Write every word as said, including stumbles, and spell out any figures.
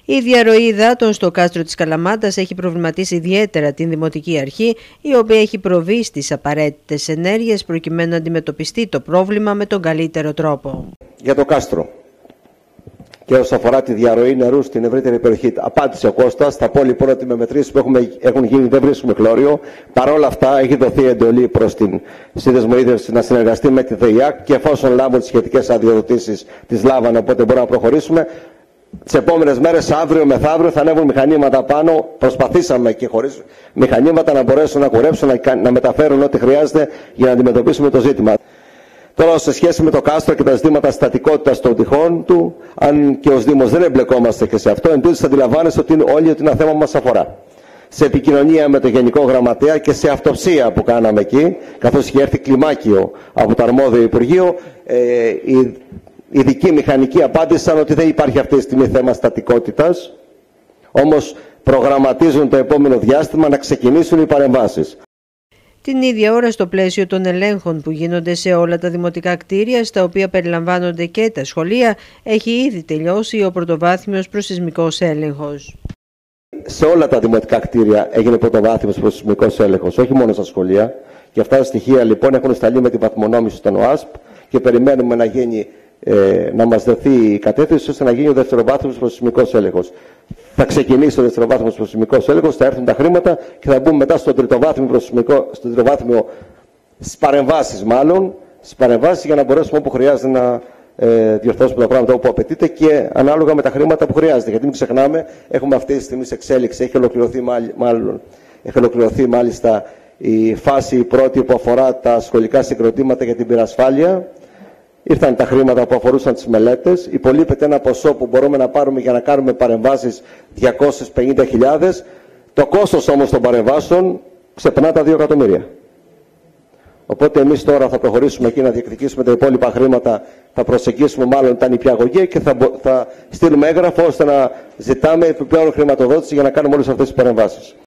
Η διαρροή υδάτων στο κάστρο της Καλαμάτας έχει προβληματίσει ιδιαίτερα την Δημοτική Αρχή, η οποία έχει προβεί στις απαραίτητες ενέργειες προκειμένου να αντιμετωπιστεί το πρόβλημα με τον καλύτερο τρόπο. Για το κάστρο και όσον αφορά τη διαρροή νερού στην ευρύτερη περιοχή, απάντησε ο Κώστας. Θα πω λοιπόν ότι με μετρήσεις που έχουμε, έχουν γίνει δεν βρίσκουμε χλώριο. Παρ' όλα αυτά έχει δοθεί εντολή προς την Σύνδεσμο Ίδρυυσης να συνεργαστεί με τη ΔΕΙΑΚ και εφόσον λάβουν τις σχετικές αδειοδοτήσεις τις λάβανε, οπότε μπορούμε να προχωρήσουμε. Τις επόμενες μέρες, αύριο μεθαύριο, θα ανέβουν μηχανήματα πάνω. Προσπαθήσαμε και χωρίς μηχανήματα να μπορέσουν να κουρέψουν, να, να μεταφέρουν ό,τι χρειάζεται για να αντιμετωπίσουμε το ζήτημα. Τώρα, σε σχέση με το κάστρο και τα ζητήματα στατικότητας των τυχών του, αν και ως Δήμος δεν εμπλεκόμαστε και σε αυτό, εν τούτης αντιλαμβάνεστε ότι όλοι ότι είναι ένα θέμα που μας αφορά. Σε επικοινωνία με το Γενικό Γραμματέα και σε αυτοψία που κάναμε εκεί, καθώς είχε έρθει κλιμάκιο από το αρμόδιο Υπουργείο, ε, οι ειδικοί μηχανικοί απάντησαν ότι δεν υπάρχει αυτή τη στιγμή θέμα στατικότητας, όμως προγραμματίζουν το επόμενο διάστημα να ξεκινήσουν οι παρεμβάσεις. Την ίδια ώρα, στο πλαίσιο των ελέγχων που γίνονται σε όλα τα δημοτικά κτίρια, στα οποία περιλαμβάνονται και τα σχολεία, έχει ήδη τελειώσει ο πρωτοβάθμιος προσεισμικός έλεγχος. Σε όλα τα δημοτικά κτίρια έγινε πρωτοβάθμιος προσεισμικός έλεγχος, όχι μόνο στα σχολεία. Και αυτά τα στοιχεία λοιπόν έχουν σταλεί με την βαθμονόμηση στον ΟΑΣΠ και περιμένουμε να, γίνει, ε, να μας δοθεί η κατεύθυνση ώστε να γίνει ο δευτεροβάθμιος προσεισμικός έλεγχος. Θα ξεκινήσει ο δευτεροβάθμιος προσεισμικός έλεγχος, θα έρθουν τα χρήματα και θα μπούμε μετά στο τριτοβάθμιο προσεισμικό, στο τριτοβάθμιο, στις παρεμβάσεις μάλλον, στις παρεμβάσεις για να μπορέσουμε όπου χρειάζεται να ε, διορθώσουμε τα πράγματα όπου απαιτείται και ανάλογα με τα χρήματα που χρειάζεται. Γιατί μην ξεχνάμε, έχουμε αυτή τη στιγμή σε εξέλιξη, έχει ολοκληρωθεί, μάλλον, έχει ολοκληρωθεί μάλιστα η φάση η πρώτη που αφορά τα σχολικά συγκροτήματα για την πυρασφάλεια. Ήρθαν τα χρήματα που αφορούσαν τις μελέτες. Υπολείπεται ένα ποσό που μπορούμε να πάρουμε για να κάνουμε παρεμβάσεις διακόσιες πενήντα χιλιάδες. Το κόστος όμως των παρεμβάσεων ξεπερνά τα δύο εκατομμύρια. Οπότε εμείς τώρα θα προχωρήσουμε εκεί να διεκδικήσουμε τα υπόλοιπα χρήματα. Θα προσεγγίσουμε μάλλον τα νηπιαγωγεία και θα, θα στείλουμε έγγραφο ώστε να ζητάμε επιπλέον χρηματοδότηση για να κάνουμε όλες αυτές τις παρεμβάσεις.